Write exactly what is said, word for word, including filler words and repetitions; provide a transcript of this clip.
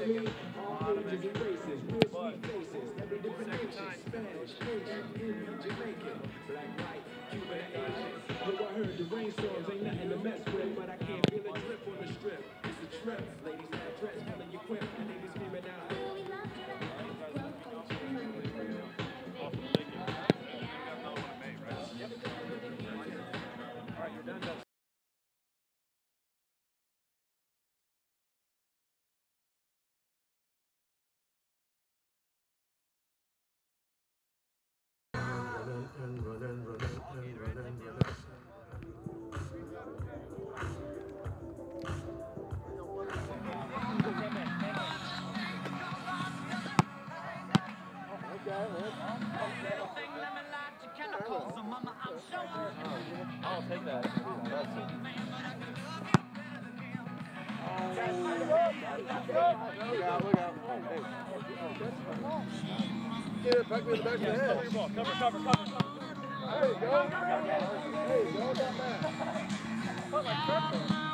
All ages and races, real sweet faces, every different nation, Spanish, Haitian, Indian, Jamaican, black, white, Cuban, Asian. Yo, I heard the rainstorms ain't nothing to mess with, but I can't feel a drip on the strip. It's a trip. Ladies have dress, filling your quip, and they be screaming out. All right, you're done. I'll take that. Get it, pack me in the back of the head. Cover your ball. Cover, cover, cover. There you go. There you go. Got that. Put like purple.